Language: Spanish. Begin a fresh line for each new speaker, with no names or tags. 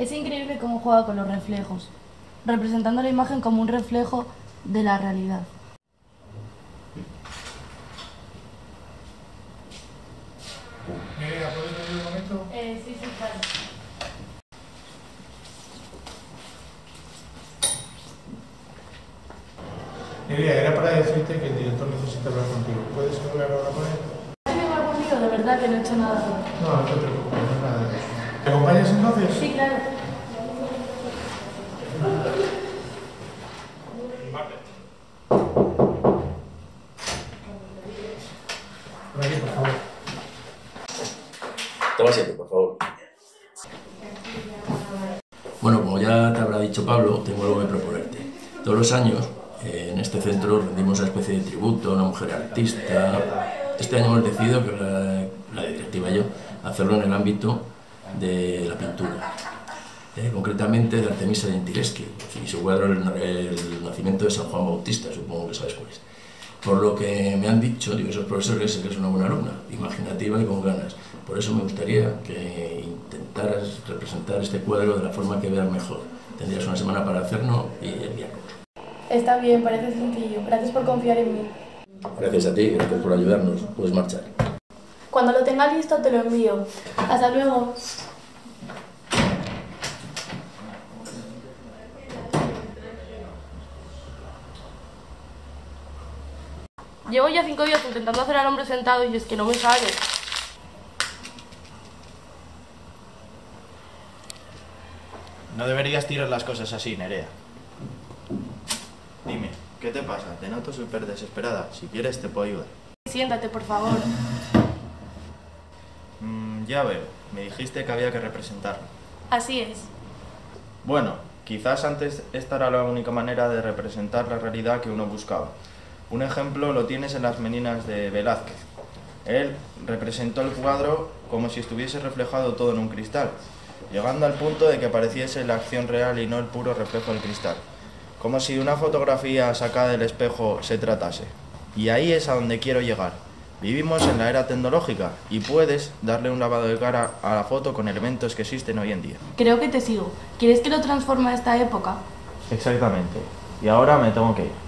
Es increíble cómo juega con los reflejos, representando la imagen como un reflejo de la realidad.
¿Puedes venir un momento?
Sí, claro.
Era para decirte que el director necesita hablar contigo. ¿Puedes hablar ahora con él?
¿Tienes algo conmigo? De verdad que no he hecho nada.
No, no te preocupes, no es nada de eso. ¿Me acompañas entonces?
Sí, claro.
Por aquí, por favor.
Toma asiento, por favor. Bueno, como ya te habrá dicho Pablo, tengo algo que proponerte. Todos los años en este centro rendimos una especie de tributo a una mujer artista. Este año hemos decidido, que la directiva y yo, hacerlo en el ámbito de la pintura. Concretamente de Artemisa Gentileschi y su cuadro El nacimiento de San Juan Bautista, supongo que sabes cuál es. Por lo que me han dicho diversos profesores que es una buena alumna, imaginativa y con ganas. Por eso me gustaría que intentaras representar este cuadro de la forma que veas mejor. Tendrías una semana para hacerlo y enviarlo.
Está bien, parece sencillo. Gracias por confiar en mí.
Gracias a ti, gracias por ayudarnos. Puedes marchar.
Cuando lo tenga listo te lo envío. Hasta luego. Llevo ya 5 días intentando hacer al hombre sentado y es que no me sale.
No deberías tirar las cosas así, Nerea. Dime, ¿qué te pasa? Te noto súper desesperada. Si quieres te puedo ayudar.
Siéntate, por favor.
Ya veo. Me dijiste que había que representarlo.
Así es.
Bueno, quizás antes esta era la única manera de representar la realidad que uno buscaba. Un ejemplo lo tienes en Las Meninas de Velázquez. Él representó el cuadro como si estuviese reflejado todo en un cristal, llegando al punto de que pareciese la acción real y no el puro reflejo del cristal, como si una fotografía sacada del espejo se tratase. Y ahí es a donde quiero llegar. Vivimos en la era tecnológica y puedes darle un lavado de cara a la foto con elementos que existen hoy en día.
Creo que te sigo. ¿Quieres que lo transforme a esta época?
Exactamente. Y ahora me tengo que ir.